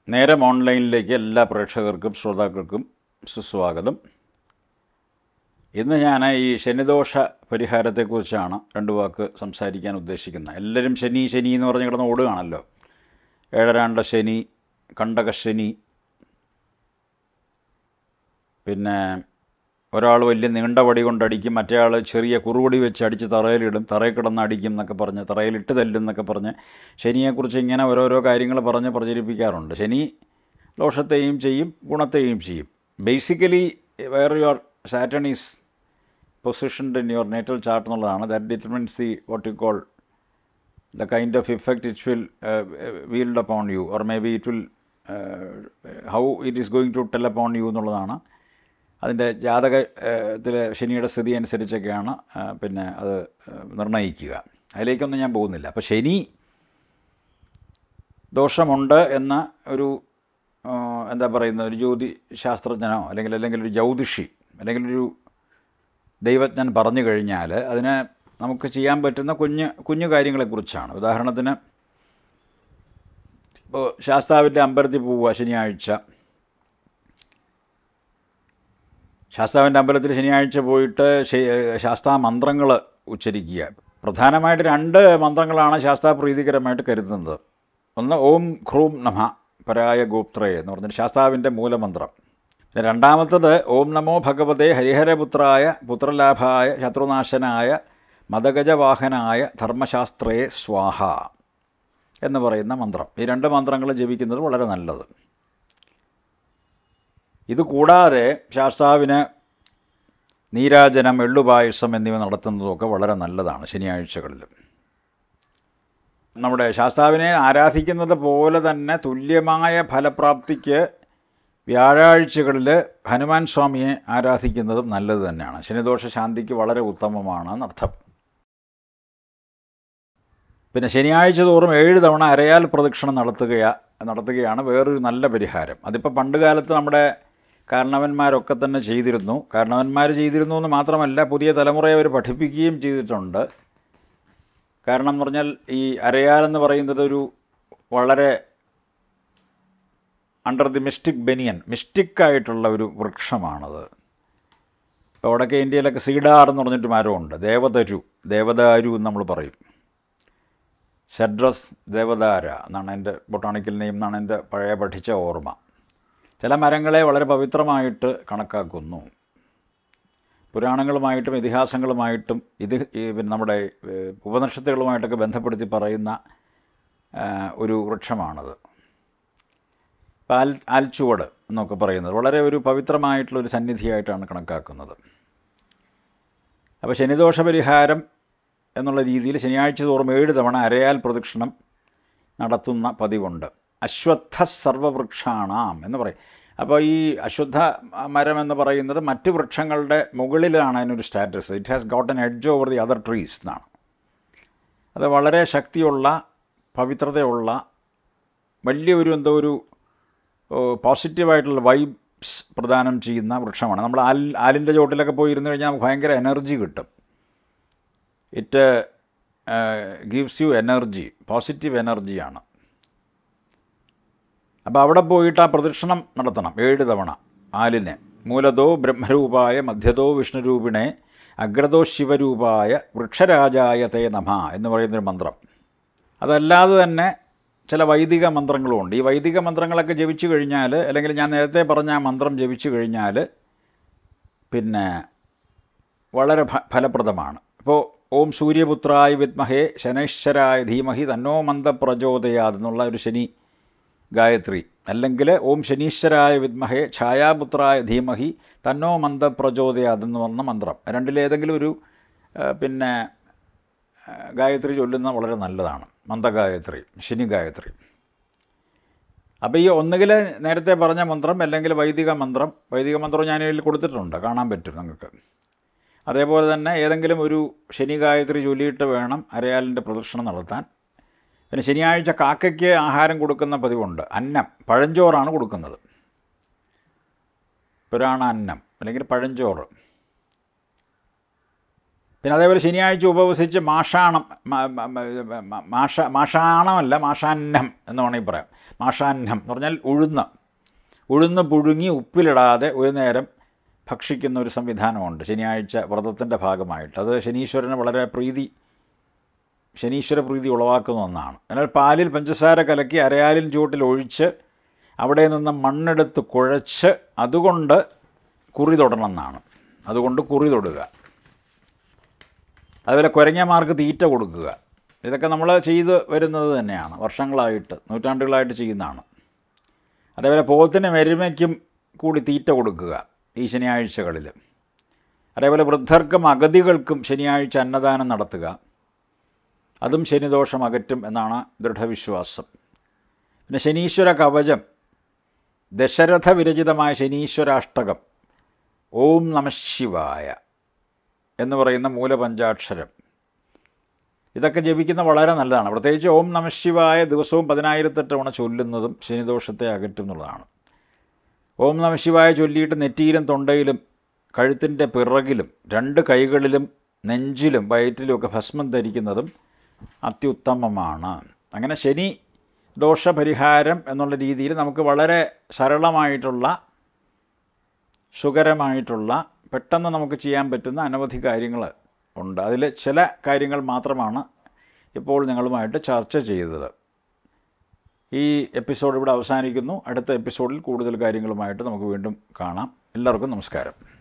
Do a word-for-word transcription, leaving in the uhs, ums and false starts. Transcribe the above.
നേരം ഓൺലൈനിലേക്ക് എല്ലാ പ്രേക്ഷകർക്കും ശ്രോതാക്കൾക്കും സുസ്വാഗതം. ഇന്ന് ഞാൻ ഈ ശനിദോഷ പരിഹാരത്തെക്കുറിച്ചാണ് രണ്ട് വാക്ക് സംസാരിക്കാൻ ഉദ്ദേശിക്കുന്നത്. എല്ലാവരും ശനി ശനി എന്ന് പറഞ്ഞ് കിടന്ന് ഓടുകയാണല്ലോ. ഏഴരാണ്ട ശനി, കണ്ടകശനി, പിന്നെ ഒരാൾ വലിയ നീണ്ട വടി കൊണ്ടടിക്കും, മറ്റേ ആൾ ചെറിയ കുറുവടി വെച്ച് അടിച്ച് തറയിലിടും, തറയിൽ കിടന്ന് അടിക്കും എന്നൊക്കെ പറഞ്ഞ്, തറയിലിട്ട് തല്ലും എന്നൊക്കെ പറഞ്ഞ് ശനിയെക്കുറിച്ച് ഇങ്ങനെ ഓരോരോ കാര്യങ്ങൾ പറഞ്ഞ് പ്രചരിപ്പിക്കാറുണ്ട്. ശനി ദോഷത്തെയും ചെയ്യും, ഗുണത്തെയും ചെയ്യും. Basically where your Saturn is positioned in your natal chart എന്നുള്ളതാണ്. That determines the what you call the kind of effect it will uh, wield upon you, or maybe it will uh, how it is going to tell upon you എന്നുള്ളതാണ്. അതിൻ്റെ ജാതകത്തിലെ ശനിയുടെ സ്ഥിതി അനുസരിച്ചൊക്കെയാണ് പിന്നെ അത് നിർണ്ണയിക്കുക. അതിലേക്കൊന്നും ഞാൻ പോകുന്നില്ല. അപ്പോൾ ശനി ദോഷമുണ്ട് എന്ന ഒരു എന്താ പറയുന്നത് ഒരു ജ്യോതി ശാസ്ത്രജ്ഞനോ അല്ലെങ്കിൽ അല്ലെങ്കിൽ ഒരു ജ്യോതിഷി അല്ലെങ്കിൽ ഒരു ദൈവജ്ഞൻ പറഞ്ഞു കഴിഞ്ഞാൽ അതിനെ നമുക്ക് ചെയ്യാൻ പറ്റുന്ന കുഞ്ഞ് കുഞ്ഞു കാര്യങ്ങളെക്കുറിച്ചാണ്. ഉദാഹരണത്തിന് ഇപ്പോൾ ശാസ്താവിൻ്റെ അമ്പലത്തിൽ പോവുക ശനിയാഴ്ച. ശാസ്താവിൻ്റെ അമ്പലത്തിൽ ശനിയാഴ്ച പോയിട്ട് ശാസ്താ മന്ത്രങ്ങൾ ഉച്ചരിക്കുക. പ്രധാനമായിട്ട് രണ്ട് മന്ത്രങ്ങളാണ് ശാസ്താ പ്രീതികരമായിട്ട് കരുതുന്നത്. ഒന്ന് ഓം ഖ്രൂം നമ പരായ ഗോപ്ത്രയെ എന്ന് പറഞ്ഞിട്ട് ശാസ്താവിൻ്റെ മൂലമന്ത്രം. രണ്ടാമത്തത് ഓം നമോ ഭഗവതേ ഹരിഹരപുത്രായ പുത്രലാഭായ ശത്രുനാശനായ മദഗജവാഹനായ ധർമ്മശാസ്ത്രേ സ്വാഹ എന്ന് പറയുന്ന മന്ത്രം. ഈ രണ്ട് മന്ത്രങ്ങൾ ജപിക്കുന്നത് വളരെ നല്ലത്. ഇതുകൂടാതെ ശാസ്താവിന് നീരാജനം, എള്ളുപായസം എന്നിവ നടത്തുന്നതൊക്കെ വളരെ നല്ലതാണ് ശനിയാഴ്ചകളിൽ. നമ്മുടെ ശാസ്താവിനെ ആരാധിക്കുന്നത് പോലെ തന്നെ തുല്യമായ ഫലപ്രാപ്തിക്ക് വ്യാഴാഴ്ചകളിൽ ഹനുമാൻ സ്വാമിയെ ആരാധിക്കുന്നതും നല്ലത് തന്നെയാണ്. ശനിദോഷ ശാന്തിക്ക് വളരെ ഉത്തമമാണ് എന്നർത്ഥം. പിന്നെ ശനിയാഴ്ച തോറും ഏഴ് തവണ അരയാൽ പ്രദക്ഷിണം നടത്തുകയാ നടത്തുകയാണ് വേറൊരു നല്ല പരിഹാരം. അതിപ്പോൾ പണ്ട് കാലത്ത് നമ്മുടെ കാരണവന്മാരൊക്കെ തന്നെ ചെയ്തിരുന്നു. കാരണവന്മാർ ചെയ്തിരുന്നു എന്ന് മാത്രമല്ല, പുതിയ തലമുറയെ അവർ പഠിപ്പിക്കുകയും ചെയ്തിട്ടുണ്ട്. കാരണം എന്ന് പറഞ്ഞാൽ ഈ അരയാലെന്ന് പറയുന്നത് ഒരു വളരെ അണ്ടർ ദി മിസ്റ്റിക് ബനിയൻ, മിസ്റ്റിക്കായിട്ടുള്ള ഒരു വൃക്ഷമാണത്. ഇപ്പോൾ വടക്കേ ഇന്ത്യയിലൊക്കെ സീഡാർ എന്ന് പറഞ്ഞിട്ട് മരമുണ്ട്. ദേവദരു, ദേവദാരു എന്ന് നമ്മൾ പറയും. സെഡ്രസ് ദേവദാര എന്നാണ് എൻ്റെ ബൊട്ടാണിക്കൽ നെയിം എന്നാണ് എൻ്റെ പഴയ പഠിച്ച ഓർമ്മ. ചില മരങ്ങളെ വളരെ പവിത്രമായിട്ട് കണക്കാക്കുന്നു. പുരാണങ്ങളുമായിട്ടും ഇതിഹാസങ്ങളുമായിട്ടും ഇത് നമ്മുടെ ഉപനിഷത്തുകളുമായിട്ടൊക്കെ ബന്ധപ്പെടുത്തി പറയുന്ന ഒരു വൃക്ഷമാണത്. ആൽ ആൽച്ചുവട് എന്നൊക്കെ പറയുന്നത് വളരെ ഒരു പവിത്രമായിട്ടുള്ളൊരു സന്നിധിയായിട്ടാണ് കണക്കാക്കുന്നത്. അപ്പോൾ ശനിദോഷ പരിഹാരം എന്നുള്ള രീതിയിൽ ശനിയാഴ്ച തോറും ഏഴ് തവണ അരയാൽ പ്രദക്ഷിണം നടത്തുന്ന പതിവുണ്ട്. അശ്വത്ഥ സർവവൃക്ഷാണാം എന്ന് പറയും. അപ്പോൾ ഈ അശ്വത്ഥ മരം എന്ന് പറയുന്നത് മറ്റ് വൃക്ഷങ്ങളുടെ മുകളിലാണ് അതിനൊരു സ്റ്റാറ്റസ്. It has got an edge over the other trees എന്നാണ്. അത് വളരെ ശക്തിയുള്ള, പവിത്രതയുള്ള, വലിയൊരു എന്തോ ഒരു പോസിറ്റീവായിട്ടുള്ള വൈബ്സ് പ്രദാനം ചെയ്യുന്ന വൃക്ഷമാണ്. നമ്മൾ ആൽ ആലിൻ്റെ ചോട്ടിലൊക്കെ പോയി ഇരുന്ന് കഴിഞ്ഞാൽ നമുക്ക് ഭയങ്കര എനർജി കിട്ടും. It gives you energy, positive എനർജിയാണ്. അപ്പോൾ അവിടെ പോയിട്ട് ആ പ്രദക്ഷിണം നടത്തണം ഏഴ് തവണ ആലിനെ. മൂലതോ ബ്രഹ്മരൂപായ മധ്യതോ വിഷ്ണുരൂപിണേ അഗ്രതോ ശിവരൂപായ വൃക്ഷരാജായ തേ നമ എന്ന് പറയുന്നൊരു മന്ത്രം. അതല്ലാതെ തന്നെ ചില വൈദിക മന്ത്രങ്ങളുമുണ്ട്. ഈ വൈദിക മന്ത്രങ്ങളൊക്കെ ജപിച്ചു കഴിഞ്ഞാൽ, അല്ലെങ്കിൽ ഞാൻ നേരത്തെ പറഞ്ഞ ആ മന്ത്രം ജപിച്ചു കഴിഞ്ഞാൽ പിന്നെ വളരെ ഫലപ്രദമാണ്. ഇപ്പോൾ ഓം സൂര്യപുത്രായ വിദ്മഹേ ശനൈശ്വരായ ധീമഹി തന്നോ മന്ദപ്രചോദയാത് എന്നുള്ള ഒരു ശനി ഗായത്രി, അല്ലെങ്കിൽ ഓം ശനീശ്വരായ വിദ്മഹേ ഛായാപുത്രായ ധീമഹി തന്നോ മന്ദപ്രചോദയാത് എന്ന് പറഞ്ഞ മന്ത്രം, രണ്ടിലേതെങ്കിലും ഒരു പിന്നെ ഗായത്രി ചൊല്ലുന്ന വളരെ നല്ലതാണ്. മന്ദഗായത്രി, ശനി ഗായത്രി. അപ്പോൾ ഈ ഒന്നുകിൽ നേരത്തെ പറഞ്ഞ മന്ത്രം അല്ലെങ്കിൽ വൈദിക മന്ത്രം. വൈദിക മന്ത്രം ഞാൻ ഇതിൽ കൊടുത്തിട്ടുണ്ട്, കാണാൻ പറ്റും നിങ്ങൾക്ക്. അതേപോലെ തന്നെ ഏതെങ്കിലും ഒരു ശനി ഗായത്രി ചൊല്ലിയിട്ട് വേണം അരയാലിൻ്റെ പ്രദക്ഷിണം നടത്താൻ. പിന്നെ ശനിയാഴ്ച കാക്കയ്ക്ക് ആഹാരം കൊടുക്കുന്ന പതിവുണ്ട്. അന്നം, പഴഞ്ചോറാണ് കൊടുക്കുന്നത്. പുരാണ അന്നം അല്ലെങ്കിൽ പഴഞ്ചോറ്. പിന്നെ അതേപോലെ ശനിയാഴ്ച ഉപവസിച്ച് മാഷാണം മാഷ മാഷാണമല്ല മാഷാന്നം എന്ന് വേണമെങ്കിൽ പറയാം. മാഷാന്നം എന്ന് പറഞ്ഞാൽ ഉഴുന്ന് ഉഴുന്ന് പുഴുങ്ങി ഉപ്പിലിടാതെ ഒരു നേരം ഭക്ഷിക്കുന്ന ഒരു സംവിധാനമുണ്ട് ശനിയാഴ്ച വ്രതത്തിൻ്റെ ഭാഗമായിട്ട്. അത് ശനീശ്വരന് വളരെ പ്രീതി ശനീശ്വര പ്രീതി ഉളവാക്കുന്ന ഒന്നാണ്. എന്നാൽ പാലിൽ പഞ്ചസാര കലക്കി അരയാലിൻ ചുവട്ടിൽ ഒഴിച്ച് അവിടെ നിന്ന് മണ്ണെടുത്ത് കുഴച്ച് അതുകൊണ്ട് കുറി തൊടണം എന്നാണ്. അതുകൊണ്ട് കുറി തൊടുക. അതുപോലെ കുരങ്ങന്മാർക്ക് തീറ്റ കൊടുക്കുക. ഇതൊക്കെ നമ്മൾ ചെയ്ത് വരുന്നത് തന്നെയാണ്, വർഷങ്ങളായിട്ട് നൂറ്റാണ്ടുകളായിട്ട് ചെയ്യുന്നതാണ്. അതേപോലെ പോത്തിനും എരുമയ്ക്കും കൂടി തീറ്റ കൊടുക്കുക ഈ ശനിയാഴ്ചകളിൽ. അതേപോലെ വൃദ്ധർക്കും അഗതികൾക്കും ശനിയാഴ്ച അന്നദാനം നടത്തുക. അതും ശനിദോഷം അകറ്റും എന്നാണ് ദൃഢവിശ്വാസം. പിന്നെ ശനീശ്വര കവചം, ദശരഥ വിരചിതമായ ശനീശ്വരാഷ്ടകം, ഓം നമഃശിവായ എന്ന് പറയുന്ന മൂലപഞ്ചാക്ഷരം, ഇതൊക്കെ ജപിക്കുന്ന വളരെ നല്ലതാണ്. പ്രത്യേകിച്ച് ഓം നമഃശിവായ ദിവസവും പതിനായിരത്തെട്ട് തവണ ചൊല്ലുന്നതും ശനിദോഷത്തെ അകറ്റും എന്നുള്ളതാണ്. ഓം നമഃശിവായ ചൊല്ലിയിട്ട് നെറ്റിയിലും തൊണ്ടയിലും കഴുത്തിൻ്റെ പിറകിലും രണ്ട് കൈകളിലും നെഞ്ചിലും വയറ്റിലുമൊക്കെ ഭസ്മം ധരിക്കുന്നതും അത്യുത്തമമാണ്. അങ്ങനെ ശനി ദോഷപരിഹാരം എന്നുള്ള രീതിയിൽ നമുക്ക് വളരെ സരളമായിട്ടുള്ള സുഖകരമായിട്ടുള്ള പെട്ടെന്ന് നമുക്ക് ചെയ്യാൻ പറ്റുന്ന അനവധി കാര്യങ്ങൾ ഉണ്ട്. അതിൽ ചില കാര്യങ്ങൾ മാത്രമാണ് ഇപ്പോൾ നിങ്ങളുമായിട്ട് ചർച്ച ചെയ്തത്. ഈ എപ്പിസോഡ് ഇവിടെ അവസാനിക്കുന്നു. അടുത്ത എപ്പിസോഡിൽ കൂടുതൽ കാര്യങ്ങളുമായിട്ട് നമുക്ക് വീണ്ടും കാണാം. എല്ലാവർക്കും നമസ്കാരം.